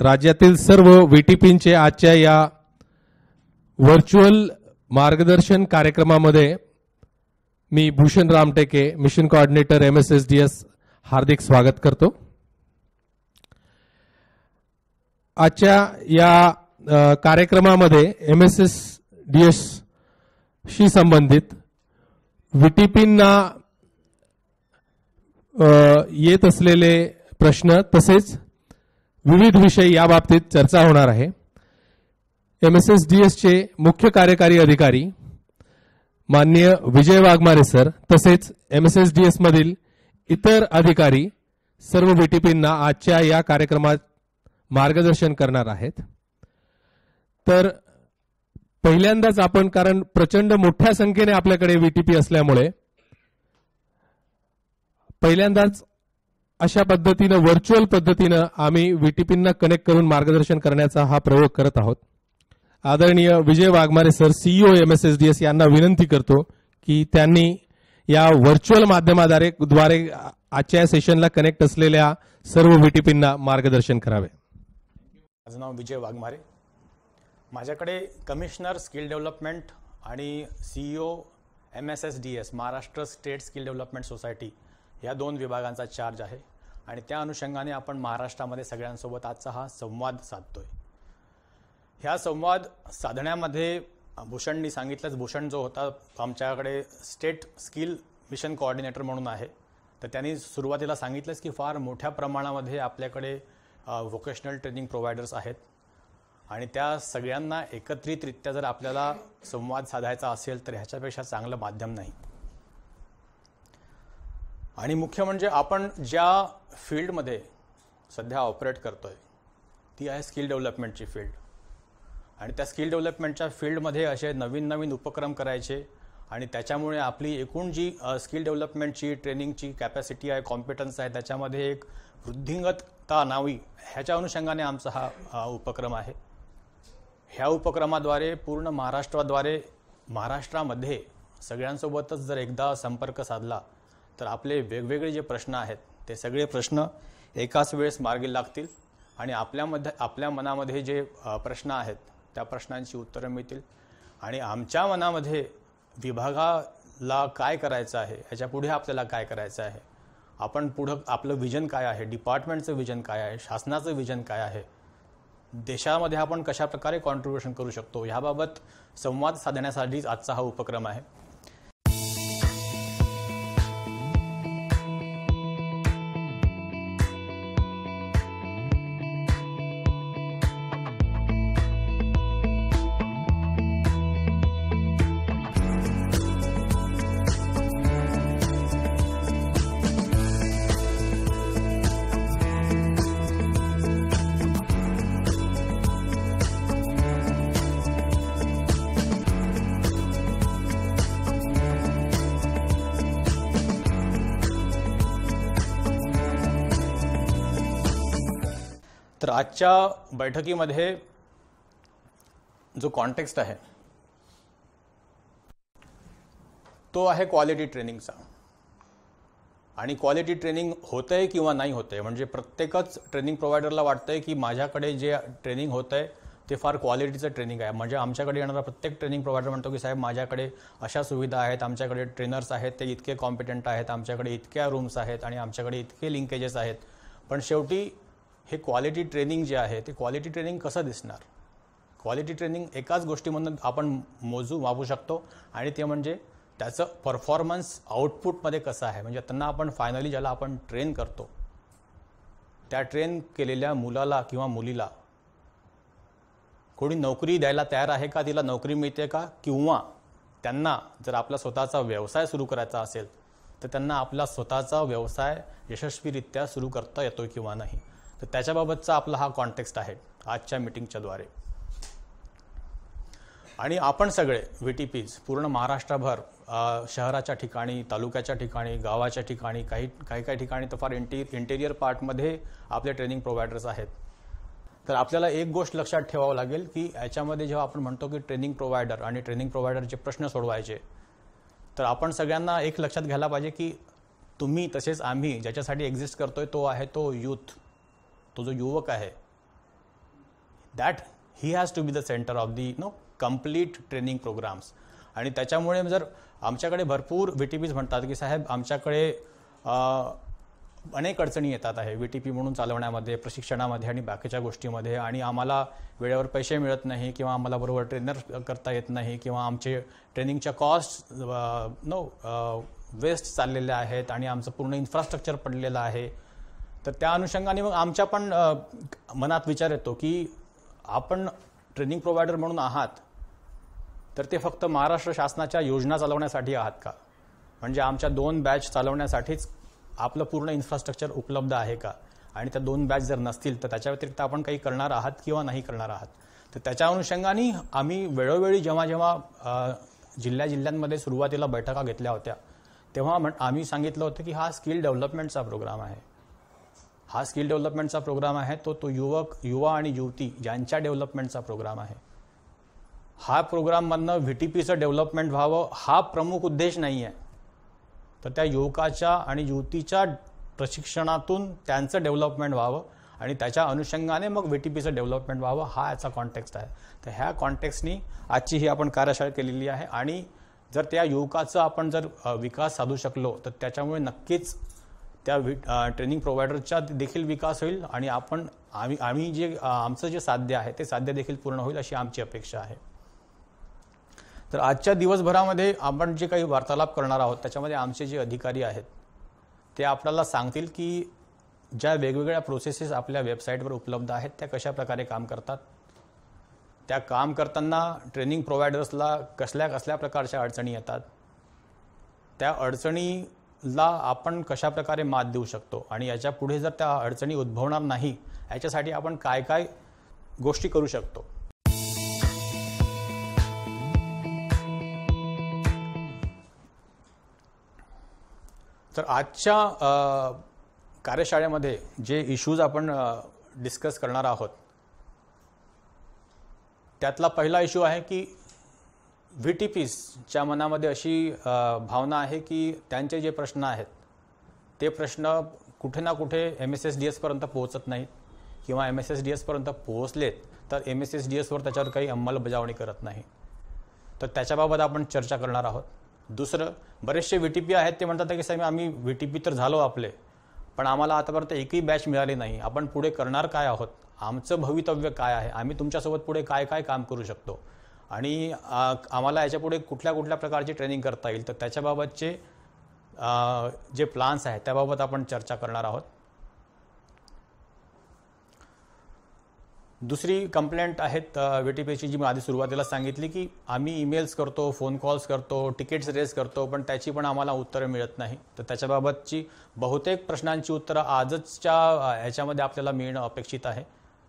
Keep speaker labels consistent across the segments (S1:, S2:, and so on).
S1: राज्यातील सर्व व्हीटीपींचे आजच्या या व्हर्च्युअल मार्गदर्शन कार्यक्रमामध्ये मी Bhushan Ramteke, mission coordinator MSSDS हार्दिक स्वागत करतो। आजच्या या कार्यक्रमामध्ये MSSDS शी संबंधित व्हीटीपींना येत असलेले प्रश्न तसेच विविध विषय या बाबतीत चर्चा होणार आहे। MSSDS चे मुख्य कार्यकारी अधिकारी माननीय विजय वाघमारे सर तसेच MSSDS मधील इतर अधिकारी सर्व व्हीटीपींना आजच्या या कार्यक्रमात मार्गदर्शन करणार आहेत। तर पहिल्यांदाच आपण, कारण प्रचंड मोठ्या संख्येने आपल्याकडे व्हीटीपी असल्यामुळे पहिल्यांदाच अशा पद्धतीने व्हर्च्युअल पद्धतीने आम्ही व्हीटीपींना कनेक्ट करून मार्गदर्शन करण्याचा हा प्रयोग करत आहोत। आदरणीय Vijay Waghmare sir, CEO MSSDS यांना विनंती करतो की त्यांनी या व्हर्च्युअल माध्यमाद्वारे आजच्या सेशनला कनेक्ट असलेल्या सर्व व्हीटीपींना मार्गदर्शन करावे।
S2: माझं नाव विजय वाघमारे। माझ्याकडे कमिशनर स्किल डेव्हलपमेंट आणि CEO MSSDS Maharashtra state skill development society या दोन विभागांचा चार्ज आहे आणि त्या अनुषंगाने आपण महाराष्ट्रामध्ये सगळ्यांसोबत आजचा हा संवाद साधतोय। ह्या संवाद साधण्यामध्ये भूषणनी सांगितलंच, भूषण जो होता आमच्याकडे स्टेट स्किल मिशन कोऑर्डिनेटर म्हणून आहे, तर त्यांनी सुरुवातीला सांगितलंच की फार मोठ्या प्रमाणामध्ये आपल्याकडे व्होकेशनल ट्रेनिंग प्रोव्हायडर्स आहेत आणि त्या सगळ्यांना एकत्रितरित्या जर आपल्याला संवाद साधायचा असेल तर ह्याच्यापेक्षा चांगलं माध्यम नाही। आणि मुख्य म्हणजे आपण ज्या फील्डमध्ये सध्या ऑपरेट करतोय ती आहे स्किल डेव्हलपमेंटची फील्ड आणि त्या स्किल डेव्हलपमेंटच्या फील्डमध्ये असे नवीन नवीन उपक्रम करायचे आणि त्याच्यामुळे आपली एकूण जी स्किल डेव्हलपमेंटची ट्रेनिंगची कॅपॅसिटी आहे, कॉम्पिटन्स आहे, त्याच्यामध्ये एक वृद्धिंगतता आणावी, ह्याच्या अनुषंगाने आमचा हा उपक्रम आहे। ह्या उपक्रमाद्वारे पूर्ण महाराष्ट्रामध्ये सगळ्यांसोबतच जर एकदा संपर्क साधला तर आपले वेगवेगळे जे प्रश्न आहेत ते सगळे प्रश्न एकाच वेळेस मार्गी लागतील आणि आपल्या मनामध्ये जे प्रश्न आहेत त्या प्रश्नांची उत्तरं मिळतील आणि आमच्या मनामध्ये विभागाला काय करायचं आहे, ह्याच्या पुढे आपल्याला काय करायचं आहे, आपण पुढं आपलं विजन काय आहे, डिपार्टमेंटचं विजन काय आहे, शासनाचं विजन काय आहे, देशामध्ये आपण कशा प्रकारे कॉन्ट्रीब्युशन करू शकतो, ह्याबाबत संवाद साधण्यासाठीच आजचा हा उपक्रम आहे। तर आजच्या बैठकीमध्ये जो कॉन्टेक्स्ट आहे तो आहे क्वालिटी ट्रेनिंगचा आणि क्वालिटी ट्रेनिंग होतंय किंवा नाही होतंय, म्हणजे प्रत्येकच ट्रेनिंग प्रोव्हायडरला वाटतंय की माझ्याकडे जे ट्रेनिंग होतंय ते फार क्वालिटीचं ट्रेनिंग आहे। म्हणजे आमच्याकडे येणारा प्रत्येक ट्रेनिंग प्रोव्हायडर म्हणतो की साहेब माझ्याकडे अशा सुविधा आहेत, आमच्याकडे ट्रेनर्स आहेत, ते इतके कॉम्पिटंट आहेत, आमच्याकडे इतक्या रूम्स आहेत आणि आमच्याकडे इतके लिंकेजेस आहेत, पण शेवटी हे क्वालिटी ट्रेनिंग जे आहे ते क्वालिटी ट्रेनिंग कसं दिसणार? क्वालिटी ट्रेनिंग एकाच गोष्टीमधून आपण मापू शकतो आणि ते म्हणजे त्याचं परफॉर्मन्स आउटपुटमध्ये कसं आहे। म्हणजे त्यांना आपण फायनली ज्याला आपण ट्रेन करतो त्या ट्रेन केलेल्या मुलाला किंवा मुलीला कोणी नोकरी द्यायला तयार आहे का, तिला नोकरी मिळते का, किंवा त्यांना जर आपला स्वतःचा व्यवसाय सुरू करायचा असेल तर त्यांना आपला स्वतःचा व्यवसाय यशस्वीरित्या सुरू करता येतोय किंवा नाही। तर त्याच्याबाबतचा आपला हा कॉन्टेक्स्ट आहे आजच्या मीटिंगच्या द्वारे। आणि आपण सगळे व्हीटीपीज पूर्ण महाराष्ट्रभर शहराच्या ठिकाणी, तालुक्याच्या ठिकाणी, गावाच्या ठिकाणी, काही ठिकाणी तर फार इंटेरियर पार्टमध्ये आपले ट्रेनिंग प्रोव्हायडर्स आहेत। तर आपल्याला एक गोष्ट लक्षात ठेवावं लागेल की याच्यामध्ये जेव्हा आपण म्हणतो की ट्रेनिंग प्रोव्हायडर आणि ट्रेनिंग प्रोव्हायडरचे प्रश्न सोडवायचे, तर आपण सगळ्यांना एक लक्षात घ्यायला पाहिजे की तुम्ही तसेच आम्ही ज्याच्यासाठी एक्झिस्ट करतोय तो आहे तो यूथ, तो जो युवक आहे that he has to be the centre of the complete training programmes. आणि त्याच्यामुळे जर आमच्याकडे भरपूर VTPs म्हणतात की साहेब आमच्याकडे अनेक अडचणी येतात आहे VTP म्हणून चालवण्यामध्ये, प्रशिक्षणामध्ये आणि बाकीच्या गोष्टीमध्ये, आणि आम्हाला वेळेवर पैसे मिळत नाही किंवा आम्हाला बरोबर ट्रेनर करता येत नाही किंवा आमचे ट्रेनिंगच्या कॉस्ट वेस्ट चाललेल्या आहेत आणि आमचं पूर्ण इन्फ्रास्ट्रक्चर पडलेलं आहे. तर त्या अनुषंगाने मग आमच्या पण मनात विचार येतो की आपण ट्रेनिंग प्रोव्हायडर म्हणून आहात तर ते फक्त महाराष्ट्र शासनाच्या योजना चालवण्यासाठी आहात का? म्हणजे आमच्या 2 बॅच चालवण्यासाठीच आपलं पूर्ण इन्फ्रास्ट्रक्चर उपलब्ध आहे का? आणि त्या 2 बॅच जर नसतील तर त्याच्या व्यतिरिक्त आपण काही करणार आहात किंवा नाही करणार आहात? तर त्याच्या अनुषंगाने आम्ही वेळोवेळी जेव्हा जिल्ह्यांमध्ये सुरुवातीला बैठका घेतल्या होत्या तेव्हा आम्ही सांगितलं होतं की हा स्किल डेव्हलपमेंटचा प्रोग्राम आहे. हा स्किल डेव्हलपमेंटचा प्रोग्राम आहे तो युवा आणि युवती यांच्या डेव्हलपमेंटचा प्रोग्राम आहे. हा प्रोग्राममधनं VTPचं डेव्हलपमेंट व्हावं हा प्रमुख उद्देश नाही आहे. तर त्या युवकाच्या आणि युवतीच्या प्रशिक्षणातून त्यांचं डेव्हलपमेंट व्हावं आणि त्याच्या अनुषंगाने मग VTPचं डेव्हलपमेंट व्हावं हा याचा कॉन्टेक्स्ट आहे. तर ह्या कॉन्टेक्स्टनी आजची ही आपण कार्यशाळा केलेली आहे. आणि जर त्या युवकाचा आपण जर विकास साधू शकलो तर त्याच्यामुळे नक्कीच त्या ट्रेनिंग प्रोव्हायडरचा देखील विकास होईल आणि आम्ही जे आमचं जे साध्य आहे ते साध्य देखील पूर्ण होईल अशी आमची अपेक्षा आहे. तर आजच्या दिवसभरामध्ये आपण जे काही वार्तालाप करणार आहोत त्याच्यामध्ये आमचे जे अधिकारी आहेत ते आपल्याला सांगतील की ज्या वेगवेगळ्या प्रोसेसेस आपल्या वेबसाईटवर उपलब्ध आहेत त्या कशा प्रकारे काम करतात, त्या काम करताना ट्रेनिंग प्रोव्हायडर्सला कसल्या प्रकारच्या अडचणी येतात, त्या अडचणीला आपण कशा प्रकारे मात देऊ शकतो आणि याच्या पुढे जर त्या अडचणी उद्भवणार नाही याच्यासाठी आपण काय काय गोष्टी करू शकतो. तर आजच्या कार्यशाळेमध्ये जे इश्यूज आपण डिस्कस करणार आहोत त्यातला पहिला इश्यू आहे की VTPsच्या मनामध्ये अशी भावना आहे की त्यांचे जे प्रश्न आहेत ते प्रश्न कुठे ना कुठे MSSDS पर्यंत पोहोचत नाहीत किंवा MSSDS पर्यंत पोहोचलेत तर MSSDSवर त्याच्यावर काही अंमलबजावणी करत नाही. तर त्याच्याबाबत आपण चर्चा करणार आहोत. दुसरं, बरेचसे VTP आहेत ते म्हणतात की साहेब आम्ही VTP तर झालो आपले पण आम्हाला आतापर्यंत एकही बॅच मिळाली नाही, आपण पुढे करणार काय आहोत, आमचं भवितव्य काय आहे, आम्ही तुमच्यासोबत पुढे काय काय काम करू शकतो आणि आम्हाला याच्यापुढे कुठल्या प्रकारची ट्रेनिंग करता येईल. तर त्याच्याबाबतचे जे प्लान्स आहेत त्याबाबत आपण चर्चा करणार आहोत. दुसरी कंप्लेंट आहेत VTPची जी मी आधी सुरुवातीला सांगितली की आम्ही ईमेल्स करतो, फोन कॉल्स करतो, तिकीट्स रेज करतो पण त्याची पण आम्हाला उत्तरं मिळत नाही. तर त्याच्याबाबतची बहुतेक प्रश्नांची उत्तरं आजच्या ह्याच्यामध्ये आपल्याला मिळणं अपेक्षित आहे.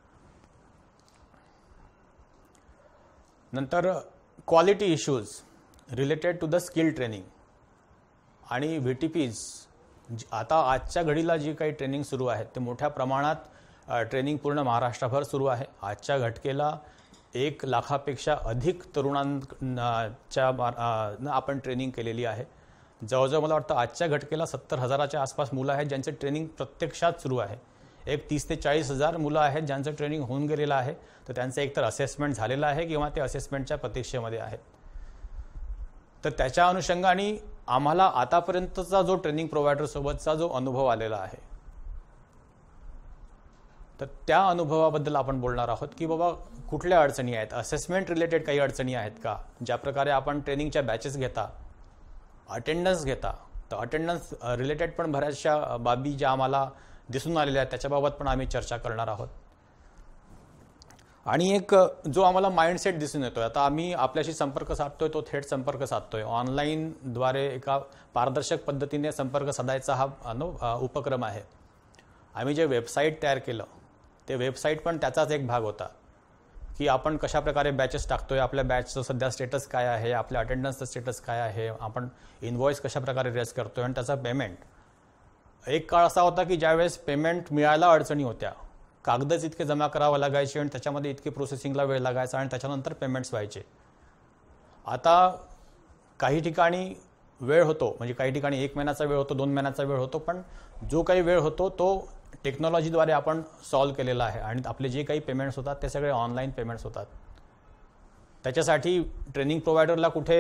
S2: नंतर quality issues related to the skill training आणि VTPs. आता आजच्या घडीला जी काही ट्रेनिंग सुरू आहे ते मोठ्या प्रमाणात ट्रेनिंग पूर्ण महाराष्ट्रभर सुरू आहे. आजच्या घटकेला 1 लाखापेक्षा अधिक तरुणांच्या आपण ट्रेनिंग केलेली आहे. जवळजवळ मला वाटतं आजच्या घटकेला 70,000च्या आसपास मुलं आहेत ज्यांचं ट्रेनिंग प्रत्यक्षात सुरू आहे. एक 30 ते 40,000 मुलं आहेत ज्यांचं ट्रेनिंग होऊन गेलेलं आहे. तर त्यांचं एकतर असेसमेंट झालेलं आहे किंवा ते असेसमेंटच्या प्रतीक्षेमध्ये आहेत. तर त्याच्या अनुषंगाने आम्हाला आतापर्यंतचा जो ट्रेनिंग प्रोव्हायडरसोबतचा जो अनुभव आलेला आहे तर त्या अनुभवाबद्दल आपण बोलणार आहोत की बाबा कुठल्या अडचणी आहेत, असेसमेंट रिलेटेड काही अडचणी आहेत का, ज्या प्रकारे आपण ट्रेनिंगच्या बॅचेस घेता, अटेंडन्स घेता, तर अटेंडन्स रिलेटेड पण बऱ्याचशा बाबी ज्या आम्हाला दिसून आलेल्या आहेत त्याच्याबाबत पण आम्ही चर्चा करणार आहोत. आणि एक जो आम्हाला माइंडसेट दिसून येतोय, आता आम्ही आपल्याशी संपर्क साधतोय तो थेट संपर्क साधतोय, ऑनलाईनद्वारे एका पारदर्शक पद्धतीने संपर्क साधायचा हा उपक्रम आहे. आम्ही जे वेबसाईट तयार केलं ते वेबसाईट पण त्याचाच एक भाग होता की आपण कशा प्रकारे बॅचेस टाकतोय, आपल्या बॅचचं सध्या स्टेटस काय आहे, आपल्या अटेंडन्सचं स्टेटस काय आहे, आपण इनव्हॉइस कशा प्रकारे रेज करतोय आणि त्याचा पेमेंट. एक काळ असा होता की ज्यावेळेस पेमेंट मिळायला अडचणी होत्या, कागदच इतके जमा करावं लागायचे आणि त्याच्यामध्ये इतके प्रोसेसिंगला वेळ लागायचा आणि त्याच्यानंतर पेमेंट्स व्हायचे. आता काही ठिकाणी वेळ होतो, म्हणजे काही ठिकाणी 1 महिन्याचा वेळ होतो, 2 महिन्याचा वेळ होतो, पण जो काही वेळ होतो तो टेक्नॉलॉजीद्वारे आपण सॉल्व्ह केलेलं आहे आणि आपले जे काही पेमेंट्स होतात ते सगळे ऑनलाईन पेमेंट्स होतात. त्याच्यासाठी ट्रेनिंग प्रोव्हायडरला कुठे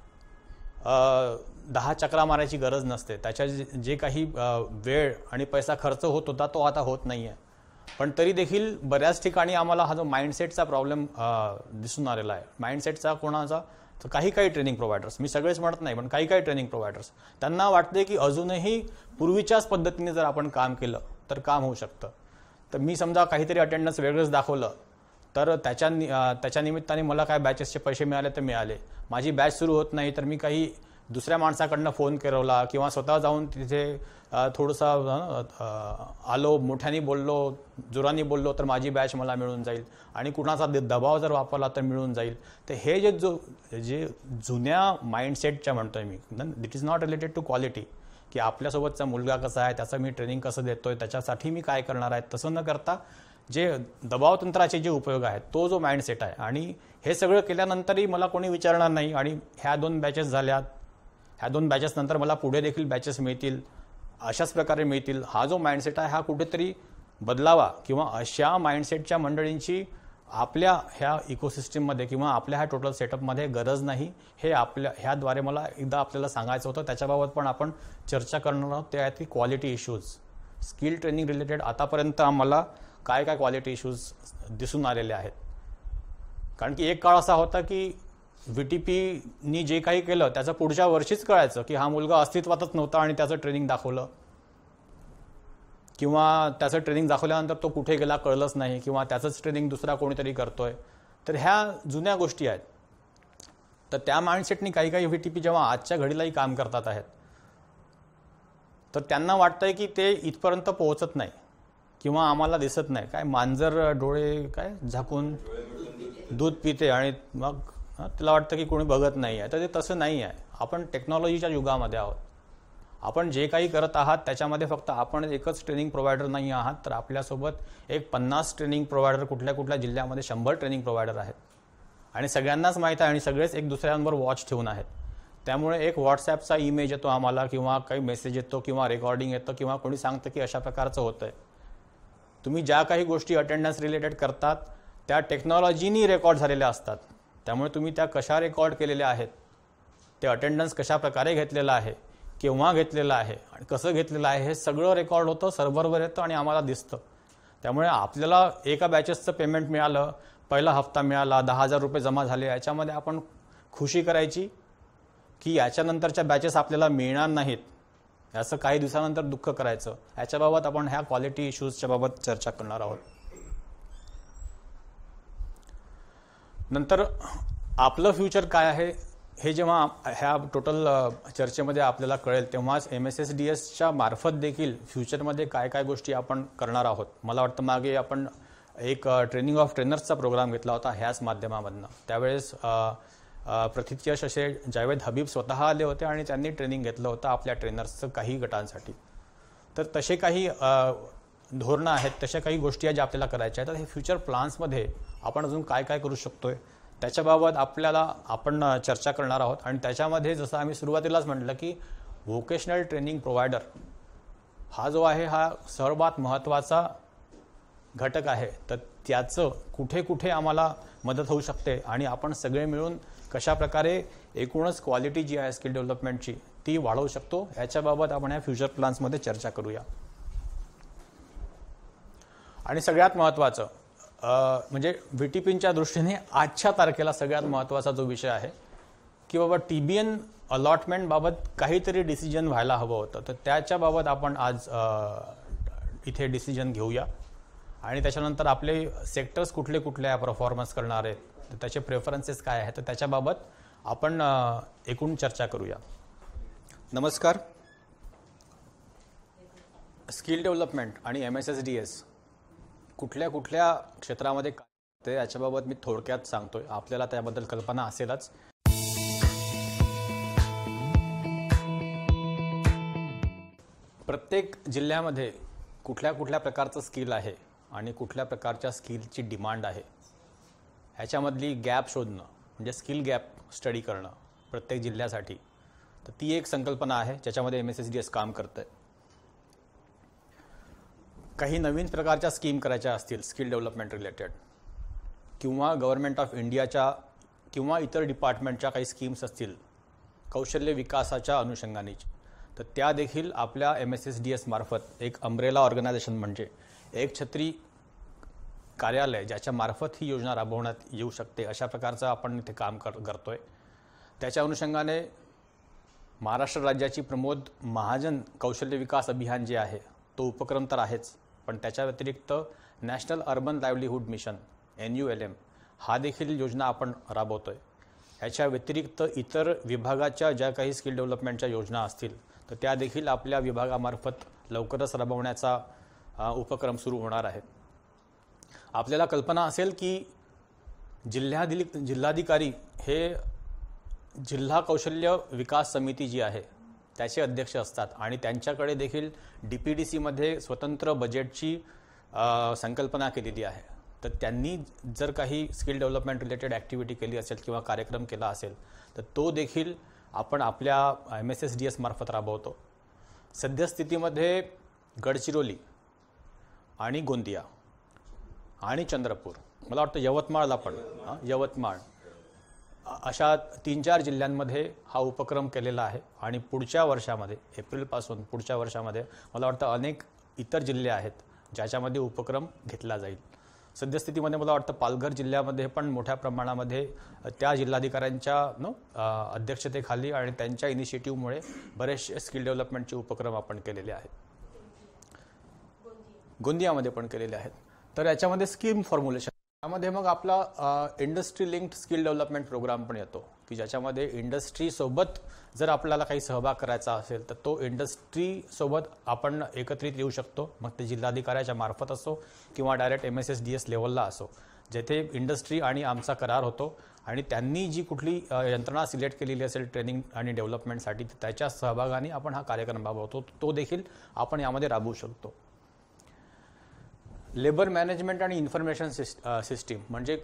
S2: 10 चक्रा मारायची गरज नसते. त्याच्या जे काही वेळ आणि पैसा खर्च होत होता तो आता होत नाही आहे. पण तरी देखील बऱ्याच ठिकाणी आम्हाला हा जो माइंडसेटचा प्रॉब्लेम दिसून आलेला आहे. माइंडसेटचा कोणाचा, तर काही ट्रेनिंग प्रोव्हायडर्स, मी सगळेच म्हणत नाही पण काही ट्रेनिंग प्रोव्हायडर्स, त्यांना वाटते की अजूनही पूर्वीच्याच पद्धतीने जर आपण काम केलं तर काम होऊ शकतं. तर मी समजा काहीतरी अटेंडन्स वेगळंच दाखवलं तर त्याच्या निमित्ताने मला काय बॅचेसचे पैसे मिळाले तर मिळाले. माझी बॅच सुरू होत नाही तर मी काही दुसऱ्या माणसाकडनं फोन करवला किंवा स्वतः जाऊन तिथे थोडंसं आलो, मोठ्याने बोललो, जोराने बोललो तर माझी बॅच मला मिळून जाईल आणि कुणाचा दबाव जर वापरला तर मिळून जाईल. तर हे जे जुन्या माइंडसेटच्या म्हणतोय मी, it is not related to quality, की आपल्यासोबतचा मुलगा कसा आहे, त्याचं मी ट्रेनिंग कसं देतोय, त्याच्यासाठी मी काय करणार आहे, तसं न करता जे दबाव तंत्राचे जे उपयोग आहेत तो जो माइंडसेट आहे. आणि हे सगळं केल्यानंतरही मला कोणी विचारणार नाही आणि ह्या 2 बॅचेस झाल्यात, ह्या 2 बॅचेस नंतर मला पुढे देखील बॅचेस मिळतील, अशाच प्रकारे मिळतील. हा जो माइंडसेट आहे हा कुठेतरी बदलावा किंवा अशा माइंडसेटच्या मंडळींची आपल्या ह्या इकोसिस्टीममध्ये किंवा आपल्या ह्या टोटल सेटअपमध्ये गरज नाही. हे ह्याद्वारे मला एकदा आपल्याला सांगायचं होतं. त्याच्याबाबत पण आपण चर्चा करणार आहोत. ते आहेत की quality issues. Skill training related आतापर्यंत आम्हाला काय क्वालिटी इश्यूज दिसून आलेले आहेत. कारण की एक काळ असा होता की VTPनी जे काही केलं त्याचं पुढच्या वर्षीच कळायचं की हा मुलगा अस्तित्वातच नव्हता आणि त्याचं ट्रेनिंग दाखवलं, किंवा त्याचं ट्रेनिंग दाखवल्यानंतर तो कुठे गेला कळलंच नाही, किंवा त्याचंच ट्रेनिंग दुसरा कोणीतरी करतोय. तर ह्या जुन्या गोष्टी आहेत. तर त्या माइंडसेटनी काही VTP जेव्हा आजच्या घडीलाही काम करतात आहेत तर त्यांना वाटतंय की ते इथपर्यंत पोहोचत नाही किंवा आम्हाला दिसत नाही. काय मांजर डोळे काय झाकून दूध पिते आणि मग त्याला वाटतं की कोणी बघत नाही आहे. तर ते तसं नाही आहे. आपण टेक्नॉलॉजीच्या युगामध्ये आहोत. आपण जे काही करत आहात त्याच्यामध्ये फक्त आपण एकच ट्रेनिंग प्रोव्हायडर नाही आहात, तर आपल्यासोबत एक 50 ट्रेनिंग प्रोव्हायडर, कुठल्या जिल्ह्यामध्ये 100 ट्रेनिंग प्रोव्हायडर आहेत आणि सगळ्यांनाच माहीत आहे आणि सगळेच एक दुसऱ्यांवर वॉच ठेवून आहेत. त्यामुळे एक व्हॉट्सॲपचा इमेज येतो आम्हाला किंवा काही मेसेज येतो किंवा रेकॉर्डिंग येतं किंवा कोणी सांगतं की अशा प्रकारचं होतंय. तुम्ही ज्या काही गोष्टी अटेंडन्स रिलेटेड करतात त्या टेक्नॉलॉजीनी रेकॉर्ड झालेल्या असतात. त्यामुळे तुम्ही त्या कशा रेकॉर्ड केलेल्या आहेत, ते अटेंडन्स कशा प्रकारे घेतलेलं आहे, केव्हा घेतलेलं आहे आणि कसं घेतलेलं आहे, हे सगळं रेकॉर्ड होतं, सर्व्हरवर येतं आणि आम्हाला दिसतं. त्यामुळे आपल्याला एका बॅचेसचं पेमेंट मिळालं, पहिला हप्ता मिळाला, 10,000 रुपये जमा झाले, याच्यामध्ये आपण खुशी करायची की याच्यानंतरच्या बॅचेस आपल्याला मिळणार नाहीत, याचं काही दिवसानंतर दुःख करायचं. याच्याबाबत आपण ह्या क्वालिटी इश्यूजच्या बाबत चर्चा करणार आहोत. नंतर आपलं फ्युचर काय आहे हे जेव्हा ह्या टोटल चर्चेमध्ये आपल्याला कळेल तेव्हाच MSSDSच्या मार्फत देखील फ्युचरमध्ये काय गोष्टी आपण करणार आहोत. मला वाटतं मागे आपण एक ट्रेनिंग ऑफ ट्रेनर्सचा प्रोग्राम घेतला होता ह्याच माध्यमामधनं. त्यावेळेस प्रथितयश असे जावेद हबीब स्वतः आले होते आणि त्यांनी ट्रेनिंग घेतलं होतं आपल्या ट्रेनर्सचं काही गटांसाठी. तर तसे काही धोरणं आहेत, तशा काही गोष्टी आहेत ज्या आपल्याला करायच्या आहेत. तर हे फ्युचर प्लान्समध्ये आपण अजून काय करू शकतोय त्याच्याबाबत आपण चर्चा करणार आहोत. आणि त्याच्यामध्ये जसं आम्ही सुरुवातीलाच म्हटलं की व्होकेशनल ट्रेनिंग प्रोव्हायडर हा जो आहे हा सर्वात महत्त्वाचा घटक आहे. तर त्याचं कुठे आम्हाला मदत होऊ शकते आणि आपण सगळे मिळून कशा प्रकारे एकूणच क्वालिटी जी आहे स्किल डेव्हलपमेंटची ती वाढवू शकतो याच्याबाबत आपण या फ्युचर प्लान्समध्ये चर्चा करूया. आणि सगळ्यात महत्त्वाचं म्हणजे VTPच्या दृष्टीने आजच्या तारखेला सगळ्यात महत्त्वाचा जो विषय आहे की बाबा TBN अलॉटमेंट बाबत काहीतरी डिसिजन व्हायला हवं होतं. तर त्याच्याबाबत आपण आज इथे डिसिजन घेऊया आणि त्याच्यानंतर आपले सेक्टर्स कुठले परफॉर्मन्स करणार आहेत, तर त्याचे प्रेफरन्सेस काय आहेत, तर त्याच्याबाबत आपण एकूण चर्चा करूया. नमस्कार. स्किल डेव्हलपमेंट आणि MSSDS कुठल्या क्षेत्रामध्ये काय ते याच्याबाबत मी थोडक्यात सांगतोय. आपल्याला त्याबद्दल कल्पना असेलच. प्रत्येक जिल्ह्यामध्ये कुठल्या प्रकारचं स्किल आहे आणि कुठल्या प्रकारच्या स्किलची डिमांड आहे ह्याच्यामधली गॅप शोधणं म्हणजे स्किल गॅप स्टडी करणं प्रत्येक जिल्ह्यासाठी. तर ती एक संकल्पना आहे ज्याच्यामध्ये MSSDS काम करतंय. काही नवीन प्रकारच्या स्कीम करायच्या असतील स्किल डेव्हलपमेंट रिलेटेड, किंवा गव्हर्नमेंट ऑफ इंडियाच्या किंवा इतर डिपार्टमेंटच्या काही स्कीम्स असतील कौशल्य विकासाच्या अनुषंगाने, तर त्या देखील आपल्या MSSDS मार्फत एक अम्ब्रेला ऑर्गनायझेशन म्हणजे एक छत्री कार्यालय ज्याच्या मार्फत ही योजना राबवण्यात येऊ शकते, अशा प्रकारचं आपण इथे काम करतोय. त्याच्या अनुषंगाने महाराष्ट्र राज्याची प्रमोद महाजन कौशल्य विकास अभियान जे आहे तो उपक्रम तर आहेच, पण त्याच्या व्यतिरिक्त national urban livelihood mission NULM हा देखील योजना आपण राबवतोय. ह्याच्या व्यतिरिक्त इतर विभागाच्या ज्या काही स्किल डेव्हलपमेंटच्या योजना असतील तर त्या देखील आपल्या विभागामार्फत लवकरच राबवण्याचा उपक्रम सुरू होणार आहे. आपल्याला कल्पना असेल की जिल्हाधिकारी हे जिल्हा कौशल्य विकास समिती जी आहे त्याचे अध्यक्ष असतात आणि त्यांच्याकडे देखील DPDCमध्ये स्वतंत्र बजेटची संकल्पना केलेली आहे. तर त्यांनी जर काही स्किल डेव्हलपमेंट रिलेटेड ॲक्टिव्हिटी केली असेल किंवा कार्यक्रम केला असेल तर तो देखील आपण आपल्या MSSDS मार्फत राबवतो. सद्यस्थितीमध्ये गडचिरोली आणि गोंदिया आणि चंद्रपूर, मला वाटतं यवतमाळला पण यवतमाळ, अशा 3-4 जिल्ह्यांमध्ये हा उपक्रम केलेला आहे. आणि पुढच्या वर्षामध्ये एप्रिलपासून पुढच्या वर्षामध्ये मला वाटतं अनेक इतर जिल्हे आहेत ज्याच्यामध्ये उपक्रम घेतला जाईल. सद्यस्थितीमध्ये मला वाटतं पालघर जिल्ह्यामध्ये पण मोठ्या प्रमाणामध्ये त्या जिल्हाधिकाऱ्यांच्या अध्यक्षतेखाली आणि त्यांच्या इनिशिएटिव्हमुळे बरेचसे स्किल डेव्हलपमेंटचे उपक्रम आपण केलेले आहेत. गोंदियामध्ये पण केलेले आहेत. तर याच्यामध्ये स्कीम फॉर्म्युलेशन, त्यामध्ये मग आपला industry linked skill development programme पण येतो की ज्याच्यामध्ये इंडस्ट्रीसोबत जर आपल्याला काही सहभाग करायचा असेल तर तो इंडस्ट्रीसोबत आपण एकत्रित येऊ शकतो. मग ते जिल्हाधिकाऱ्याच्या मार्फत असो किंवा डायरेक्ट MSSDS लेवलला असो, जेथे इंडस्ट्री आणि आमचा करार होतो आणि त्यांनी जी कुठली यंत्रणा सिलेक्ट केलेली असेल ट्रेनिंग आणि डेव्हलपमेंटसाठी त्याच्या सहभागाने आपण हा कार्यक्रम राबवतो. तो देखील आपण यामध्ये राबवू शकतो. लेबर मॅनेजमेंट आणि इन्फॉर्मेशन सिस्टीम म्हणजे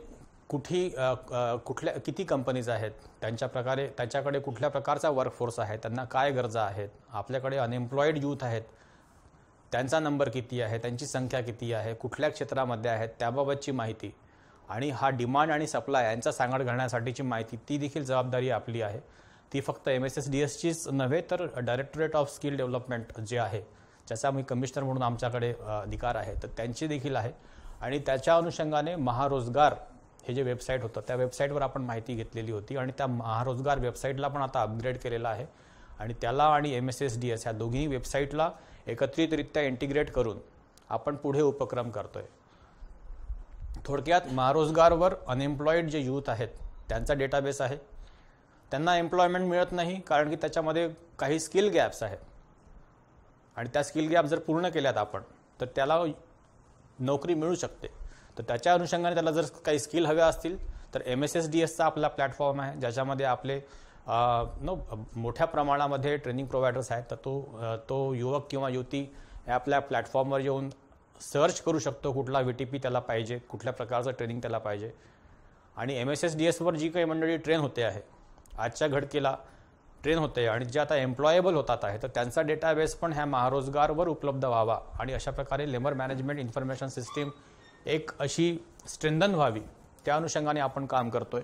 S2: किती कंपनीज आहेत, त्याच्याकडे कुठल्या प्रकारचा वर्कफोर्स आहे, त्यांना काय गरजा आहेत, आपल्याकडे अनएम्प्लॉईड यूथ आहेत त्यांचा नंबर किती आहे, त्यांची संख्या किती आहे, कुठल्या क्षेत्रामध्ये आहेत त्याबाबतची माहिती आणि हा डिमांड आणि सप्लाय यांचा सांगड घालण्यासाठीची माहिती, ती देखील जबाबदारी आपली आहे. ती फक्त MSSDSचीच नव्हे तर डायरेक्टरेट ऑफ स्किल डेव्हलपमेंट जे आहे ज्याचा मी कमिशनर म्हणून आमच्याकडे अधिकार आहे तर त्यांची देखील आहे. आणि त्याच्या अनुषंगाने महारोजगार हे जे वेबसाईट होतं त्या वेबसाईटवर आपण माहिती घेतलेली होती आणि त्या महारोजगार वेबसाईटला पण आता अपग्रेड केलेला आहे आणि त्याला आणि MSSDS ह्या दोन्ही वेबसाईटला एकत्रितरित्या इंटिग्रेट करून आपण पुढे उपक्रम करतोय. थोडक्यात महारोजगारवर अनएम्प्लॉईड जे यूथ आहेत त्यांचा डेटाबेस आहे. त्यांना एम्प्लॉयमेंट मिळत नाही कारण की त्याच्यामध्ये काही स्किल गॅप्स आहेत आणि त्या स्किल गॅप जर पूर्ण केल्यात आपण तर त्याला नोकरी मिळू शकते. तर त्याच्या अनुषंगाने त्याला जर काही स्किल हव्या असतील तर MSSDSचा आपला प्लॅटफॉर्म आहे ज्याच्यामध्ये आपले मोठ्या प्रमाणामध्ये ट्रेनिंग प्रोव्हायडर्स आहेत. तर तो युवक किंवा युवती आपल्या प्लॅटफॉर्मवर येऊन सर्च करू शकतो कुठला VTP त्याला पाहिजे, कुठल्या प्रकारचं ट्रेनिंग त्याला पाहिजे. आणि MSSDSवर जी काही मंडळी ट्रेन होते आहे आजच्या घडकीला ट्रेन होते आणि जे आता एम्प्लॉयेबल होतात आहे तर त्यांचा डेटाबेस पण ह्या महारोजगारवर उपलब्ध व्हावा आणि अशा प्रकारे लेबर मॅनेजमेंट इन्फॉर्मेशन सिस्टीम एक अशी स्ट्रेंथन व्हावी त्या अनुषंगाने आपण काम करतोय.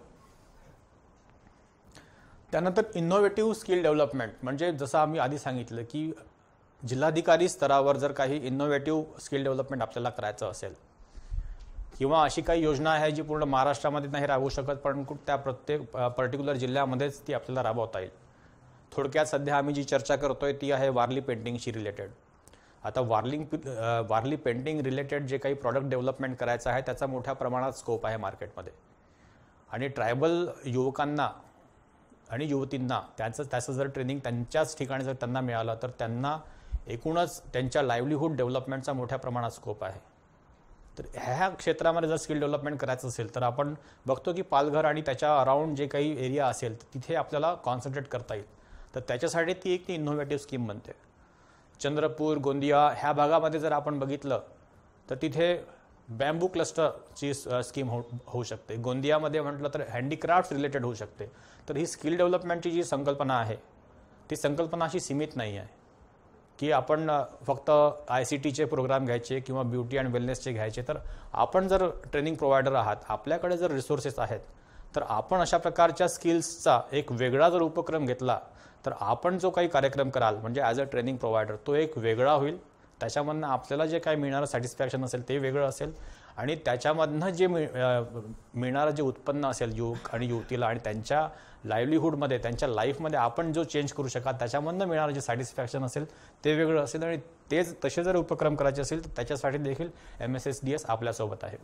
S2: त्यानंतर इनोव्हेटिव्ह स्किल डेव्हलपमेंट म्हणजे जसं आम्ही आधी सांगितलं की जिल्हाधिकारी स्तरावर जर काही इनोव्हेटिव्ह स्किल डेव्हलपमेंट आपल्याला करायचं असेल किंवा अशी काही योजना आहे जी पूर्ण महाराष्ट्रामध्ये नाही राबवू शकत पण त्या प्रत्येक पर्टिक्युलर जिल्ह्यामध्येच ती आपल्याला राबवता येईल. थोडक्यात सध्या आम्ही जी चर्चा करतोय ती आहे वारली पेंटिंगशी रिलेटेड. आता वारली पेंटिंग रिलेटेड जे काही प्रॉडक्ट डेव्हलपमेंट करायचं आहे त्याचा मोठ्या प्रमाणात स्कोप आहे मार्केटमध्ये आणि ट्रायबल युवकांना आणि युवतींना त्याचं जर ट्रेनिंग त्यांच्याच ठिकाणी जर त्यांना मिळालं तर त्यांना एकूणच त्यांच्या लाईव्हलीहूड डेव्हलपमेंटचा मोठ्या प्रमाणात स्कोप आहे. तर ह्या क्षेत्रामध्ये जर स्किल डेव्हलपमेंट करायचं असेल तर आपण बघतो की पालघर आणि त्याच्या अराउंड जे काही एरिया असेल तिथे आपल्याला कॉन्सन्ट्रेट करता येईल. तर त्याच्यासाठी ती एक इनोव्हेटिव्ह स्कीम बनते. चंद्रपूर गोंदिया ह्या भागामध्ये जर आपण बघितलं तर तिथे बॅम्बू क्लस्टरची स्कीम होऊ शकते. गोंदियामध्ये म्हटलं तर हँडीक्राफ्ट रिलेटेड होऊ शकते. तर ही स्किल डेव्हलपमेंटची जी संकल्पना आहे ती संकल्पना अशी सीमित नाही आहे. की आपण फक्त ICTचे प्रोग्राम घ्यायचे किंवा ब्युटी अँड वेलनेसचे घ्यायचे. तर आपण जर ट्रेनिंग प्रोव्हायडर आहात, आपल्याकडे जर रिसोर्सेस आहेत, तर आपण अशा प्रकारच्या स्किल्सचा एक वेगळा जर उपक्रम घेतला तर आपण जो काही कार्यक्रम कराल म्हणजे ॲज अ ट्रेनिंग प्रोव्हायडर तो एक वेगळा होईल. त्याच्यामधनं आपल्याला जे काही मिळणारं सॅटिस्फॅक्शन असेल ते वेगळं असेल आणि त्याच्यामधनं जे मिळणारं जे उत्पन्न असेल युवक आणि युवतीला आणि त्यांच्या लाईव्हलीहूडमध्ये त्यांच्या लाईफमध्ये आपण जो चेंज करू शकाल त्याच्यामधनं मिळणारं जे सॅटिस्फॅक्शन असेल ते वेगळं असेल. आणि तेच तसे जर उपक्रम करायचे असेल तर त्याच्यासाठी देखील MSSDS आपल्यासोबत आहे.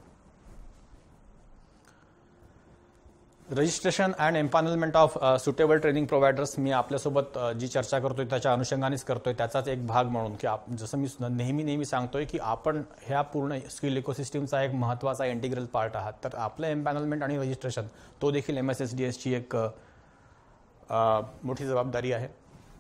S2: Registration and empanelment of suitable training providers मी आपल्यासोबत जी चर्चा करतोय त्याच्या अनुषंगानेच करतोय. त्याचाच एक भाग म्हणून की जसं मी नेहमी सांगतोय की आपण ह्या पूर्ण स्किल इकोसिस्टमचा एक महत्त्वाचा इंटिग्रल पार्ट आहात. तर आपलं एम्पॅनलमेंट आणि रजिस्ट्रेशन तो देखील MSSDSची एक मोठी जबाबदारी आहे.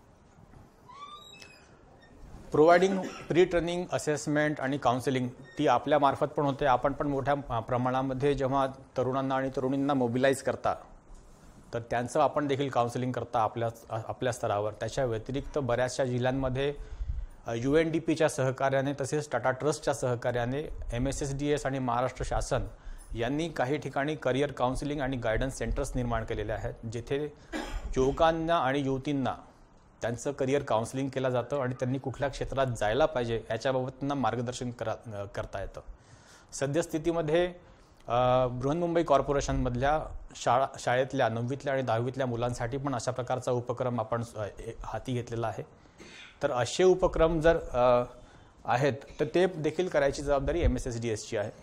S2: प्रोव्हाइडिंग प्री ट्रेनिंग असेसमेंट आणि काउन्सिलिंग ती आपल्या मार्फत पण होते. आपण पण मोठ्या प्रमाणामध्ये जेव्हा तरुणांना आणि तरुणींना मोबिलाइज करता तर त्यांचं आपण देखील काउन्सिलिंग करता आपल्या स्तरावर. त्याच्या व्यतिरिक्त बऱ्याचशा जिल्ह्यांमध्ये UNDPच्या सहकार्याने तसेच टाटा ट्रस्टच्या सहकार्याने MSSDS आणि महाराष्ट्र शासन यांनी काही ठिकाणी करिअर काउन्सिलिंग आणि गायडन्स सेंटर्स निर्माण केलेले आहेत, जिथे युवकांना आणि युवतींना त्यांचं करिअर काउन्सिलिंग केलं जातं आणि त्यांनी कुठल्या क्षेत्रात जायला पाहिजे याच्याबाबत त्यांना मार्गदर्शन करता येतं. सद्यस्थितीमध्ये बृहन्मुंबई कॉर्पोरेशनमधल्या शाळेतल्या 9वीतल्या आणि 10वीतल्या मुलांसाठी पण अशा प्रकारचा उपक्रम आपण हाती घेतलेला आहे. तर असे उपक्रम जर आहेत तर ते देखील करायची जबाबदारी MSSDSची आहे.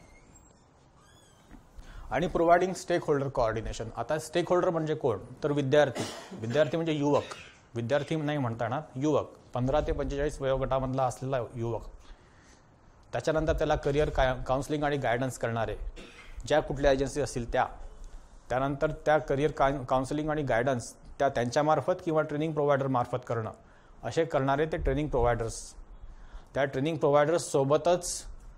S2: आणि प्रोव्हाइडिंग स्टेक होल्डर कोऑर्डिनेशन. आता स्टेक होल्डर म्हणजे कोण, तर विद्यार्थी म्हणजे युवक, विद्यार्थी नाही म्हणता येणार, युवक 15 ते 45 वयोगटामधला असलेला युवक. त्याच्यानंतर त्याला करिअर काउन्सिलिंग आणि गायडन्स करणारे ज्या कुठल्या एजन्सी असतील त्यानंतर त्या करिअर काउन्सिलिंग आणि गायडन्स त्यांच्यामार्फत किंवा ट्रेनिंग प्रोव्हायडर मार्फत करणं असे करणारे ते ट्रेनिंग प्रोव्हायडर्स. त्या ट्रेनिंग प्रोव्हायडर्स सोबतच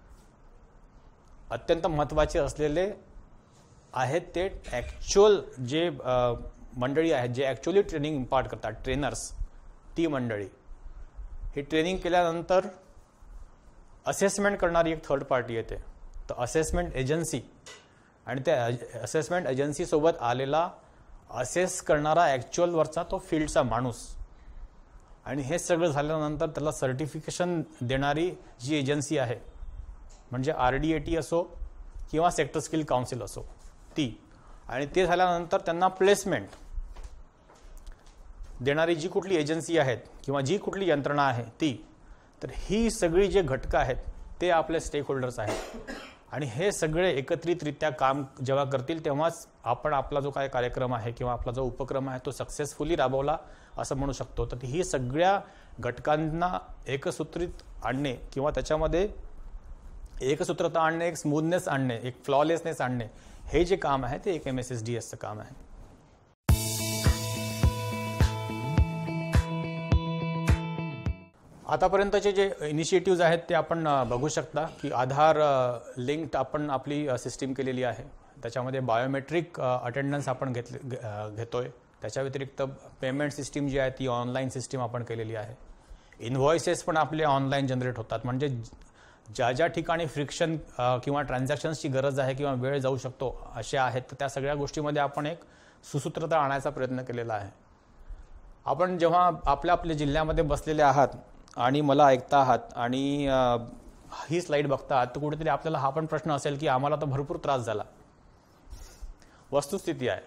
S2: अत्यंत महत्त्वाचे असलेले आहेत ते ॲक्च्युअल जे मंडळी आहेत जे ॲक्च्युअली ट्रेनिंग इम्पार्ट करतात, ट्रेनर्स, ती मंडळी. ही ट्रेनिंग केल्यानंतर असेसमेंट करणारी एक थर्ड पार्टी येते, तर असेसमेंट एजन्सी. आणि त्या असेसमेंट एजन्सीसोबत आलेला असेस करणारा ॲक्च्युअलवरचा तो फील्डचा माणूस. आणि हे सगळं झाल्यानंतर त्याला सर्टिफिकेशन देणारी जी एजन्सी आहे म्हणजे RDAT असो किंवा सेक्टर स्किल काउन्सिल असो ती. आणि ते झाल्यानंतर त्यांना प्लेसमेंट देणारी जी कुठली एजन्सी आहेत किंवा जी कुठली यंत्रणा आहे ती. तर ही सगळी जे घटकं आहेत ते आपले स्टेक होल्डर्स आहेत. आणि हे सगळे एकत्रितरित्या काम जेव्हा करतील तेव्हाच आपण आपला जो काय कार्यक्रम आहे किंवा आपला जो उपक्रम आहे तो सक्सेसफुली राबवला असं म्हणू शकतो. तर ही सगळ्या घटकांना एकसूत्रित आणणे किंवा त्याच्यामध्ये एकसूत्रता आणणे, एक स्मूथनेस आणणे, एक फ्लॉलेसनेस आणणे, हे जे काम आहे ते एक MSSDSचं काम आहे. आतापर्यंतचे जे इनिशिएटिव्ज आहेत ते आपण बघू शकता की आधार लिंक्ड आपण आपली सिस्टीम केलेली आहे. त्याच्यामध्ये बायोमेट्रिक अटेंडन्स आपण घेतोय. त्याच्या व्यतिरिक्त पेमेंट सिस्टीम जी आहे ती ऑनलाईन सिस्टीम आपण केलेली आहे. इनव्हॉइसेस पण आपले ऑनलाईन जनरेट होतात. म्हणजे ज्या ठिकाणी फ्रिक्शन किंवा ट्रान्झॅक्शन्सची गरज आहे किंवा वेळ जाऊ शकतो अशा आहेत तर त्या सगळ्या गोष्टीमध्ये आपण एक सुसूत्रता आणायचा प्रयत्न केलेला आहे. आपण जेव्हा आपल्या जिल्ह्यामध्ये बसलेले आहात आणि मला ऐकता आहात आणि ही स्लाईड बघता आहात तर कुठेतरी आपल्याला हा पण प्रश्न असेल की आम्हाला तर भरपूर त्रास झाला. वस्तुस्थिती आहे.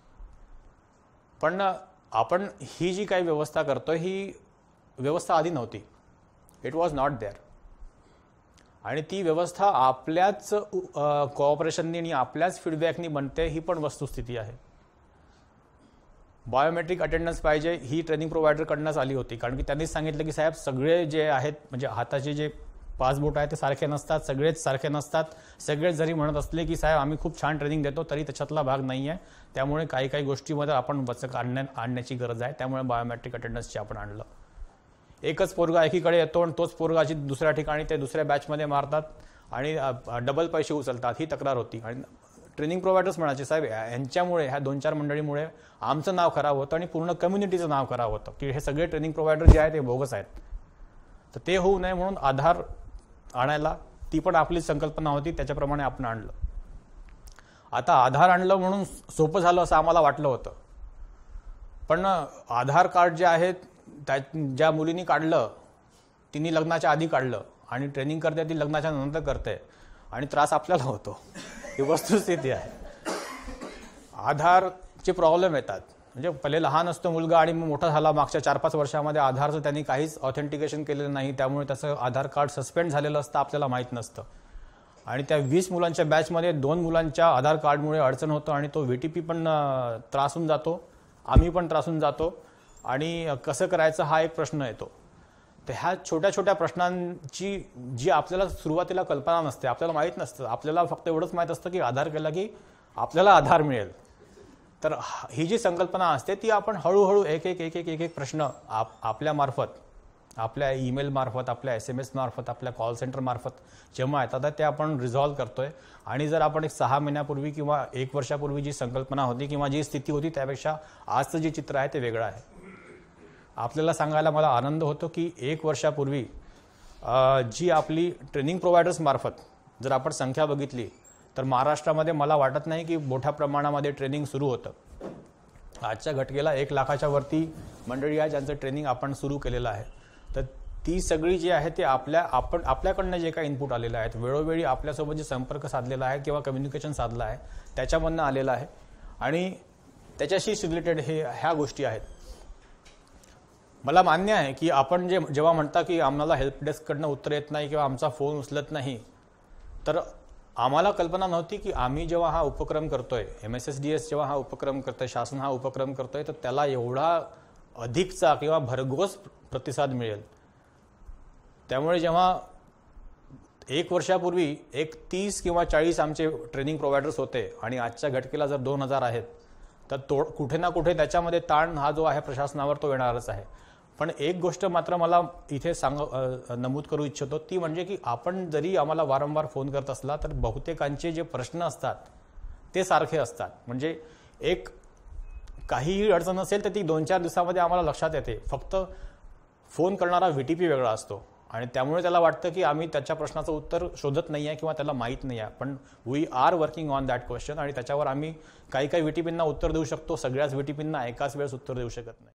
S2: पण आपण ही जी काही व्यवस्था करतोय ही व्यवस्था आधी नव्हती. It was not there. आणि ती व्यवस्था आपल्याच कोऑपरेशननी आणि आपल्याच फीडबॅकनी बनते ही पण वस्तुस्थिती आहे. बायोमेट्रिक अटेंडन्स पाहिजे ही ट्रेनिंग प्रोव्हायडरकडनंच आली होती. कारण की त्यांनीच सांगितलं की साहेब सगळे जे आहेत म्हणजे हाताचे जे पासबोट आहे ते सारखे नसतात, सगळेच सारखे नसतात. सगळेच जरी म्हणत असले की साहेब आम्ही खूप छान ट्रेनिंग देतो तरी त्याच्यातला भाग नाही आहे. त्यामुळे काही गोष्टीमध्ये आपण वचक आणण्याची गरज आहे. त्यामुळे बायोमेट्रिक अटेंडन्सची आपण आणलं. एकच पोरगा एकीकडे येतो आणि तोच पोरगाची दुसऱ्या ठिकाणी ते दुसऱ्या बॅचमध्ये मारतात आणि डबल पैसे उचलतात ही तक्रार होती. आणि ट्रेनिंग प्रोव्हायडर्स म्हणायचे साहेब यांच्यामुळे ह्या 2-4 मंडळीमुळे आमचं नाव खराब होतं आणि पूर्ण कम्युनिटीचं नाव खराब होतं की हे सगळे ट्रेनिंग प्रोव्हायडर जे आहेत ते बोगस आहेत. तर ते होऊ नये म्हणून आधार आणायला ती पण आपली संकल्पना होती, त्याच्याप्रमाणे आपण आणलं. आता आधार आणलं म्हणून सोपं झालं असं आम्हाला वाटलं होतं, पण आधार कार्ड जे आहे ज्या मुलींनी काढलं तिने लग्नाच्या आधी काढलं आणि ट्रेनिंग करते ती लग्नाच्या नंतर करते आणि त्रास आपल्याला होतो, ही वस्तुस्थिती आहे. आधारचे प्रॉब्लेम येतात, म्हणजे पहिले लहान असतो मुलगा आणि मग मोठा झाला, मागच्या 4-5 वर्षामध्ये आधारचं त्यांनी काहीच ऑथेंटिकेशन केलेलं नाही, त्यामुळे त्याचं आधार कार्ड सस्पेंड झालेलं असतं, आपल्याला माहीत नसतं. आणि त्या 20 मुलांच्या बॅचमध्ये 2 मुलांच्या आधार कार्डमुळे अडचण होतं आणि तो VTP पण त्रासून जातो, आम्ही पण त्रासून जातो आणि कसं करायचं हा एक प्रश्न येतो. तर ह्या छोट्या छोट्या प्रश्नांची जी आपल्याला सुरुवातीला कल्पना नसते, आपल्याला माहीत नसतं, आपल्याला फक्त एवढंच माहीत असतं की आधार केला की आपल्याला आधार मिळेल. तर ही जी संकल्पना असते ती आपण हळूहळू एक एक प्रश्न आपल्यामार्फत, आपल्या ईमेल मार्फत, आपल्या SMS मार्फत, आपल्या कॉल सेंटर मार्फत जेव्हा येतात ते आपण रिझॉल्व्ह करतोय. आणि जर आपण एक 6 महिन्यापूर्वी किंवा 1 वर्षापूर्वी जी संकल्पना होती किंवा जी स्थिती होती त्यापेक्षा आजचं जे चित्र आहे ते वेगळं आहे. आपल्याला सांगायला मला आनंद होतो की 1 वर्षापूर्वी जी आपली ट्रेनिंग प्रोव्हायडर्स मार्फत जर आपण संख्या बघितली तर महाराष्ट्रामध्ये मला वाटत नाही की मोठ्या प्रमाणामध्ये ट्रेनिंग सुरू होतं. आजच्या घटकेला 1 लाखाच्या वरती मंडळी आहे ज्यांचं ट्रेनिंग आपण सुरू केलेलं आहे. तर ती सगळी जी आहे ते आपल्याकडनं जे काही इनपुट आलेलं आहे, वेळोवेळी आपल्यासोबत जे संपर्क साधलेला आहे किंवा कम्युनिकेशन साधलं आहे त्याच्यामधनं आलेलं आहे आणि त्याच्याशी रिलेटेड ह्या गोष्टी आहेत. मला मान्य आहे की आपण जेव्हा म्हणता की आम्हाला हेल्प डेस्ककडनं उत्तर येत नाही किंवा आमचा फोन उचलत नाही, तर आम्हाला कल्पना नव्हती की आम्ही जेव्हा हा उपक्रम करतोय, MSSDS जेव्हा हा उपक्रम करतोय, शासन हा उपक्रम करतोय, तर त्याला एवढा अधिकचा किंवा भरघोस प्रतिसाद मिळेल. त्यामुळे जेव्हा 1 वर्षापूर्वी 30 किंवा 40 आमचे ट्रेनिंग प्रोव्हायडर्स होते आणि आजच्या घटकेला जर 2000 आहेत, तर कुठे ना कुठे त्याच्यामध्ये ताण हा जो आहे प्रशासनावर तो येणारच आहे. पण एक गोष्ट मात्र मला इथे नमूद करू इच्छितो, ती म्हणजे की आपण जरी आम्हाला वारंवार फोन करत असला तर बहुतेकांचे जे प्रश्न असतात ते सारखे असतात. म्हणजे एक काहीही अडचण असेल तर ती 2-4 दिवसामध्ये आम्हाला लक्षात येते, फक्त फोन करणारा VTP वेगळा असतो आणि त्यामुळे त्याला वाटतं की आम्ही त्याच्या प्रश्नाचं उत्तर शोधत नाही आहे किंवा त्याला माहीत नाही आहे. पण we are working on that question आणि त्याच्यावर आम्ही काही VTPंना उत्तर देऊ शकतो, सगळ्याच VTPंना एकाच वेळेस उत्तर देऊ शकत नाही.